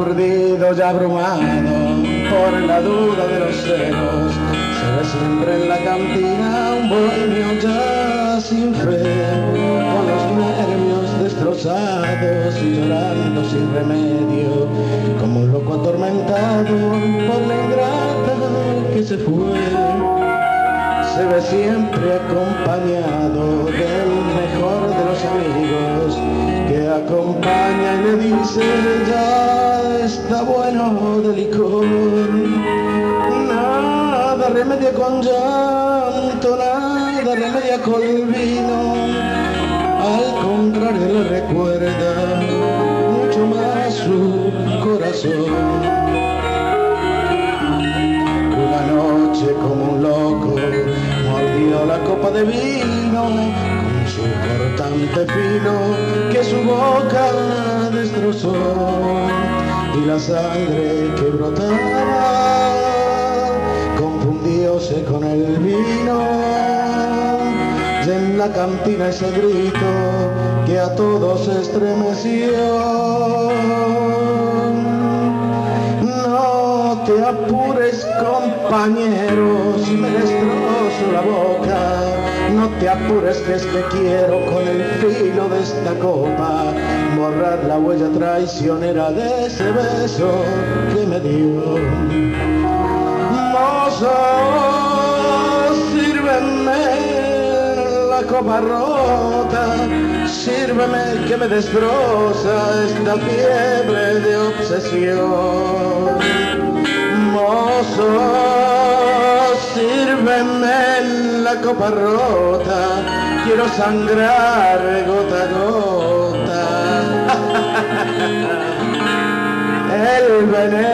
aturdido y abrumado por la duda de los celos, se ve siempre en la cantina un bohemio ya sin fe, con los nervios destrozados y llorando sin remedio, como un loco atormentado por la ingrata que se fue. Se ve siempre acompañado del mejor de los amigos, que acompaña y le dice: ya está bueno de licor. Nada remedia con llanto, nada remedia con vino, al contrario le recuerda mucho más su corazón. Una noche como un loco mordió la copa de vino con su cortante fino que su boca destrozó, y la sangre que brotaba confundióse con el vino, y en la cantina ese grito que a todos estremeció: no te apures, compañero, si me destrozo la boca, no te apures, que es que quiero con el filo de esta copa borrar la huella traicionera de ese beso que me dio. Mozo, sírveme la copa rota, sírveme que me destroza esta fiebre de obsesión. Mozo, sírveme la copa rota, quiero sangrar gota a gota el veneno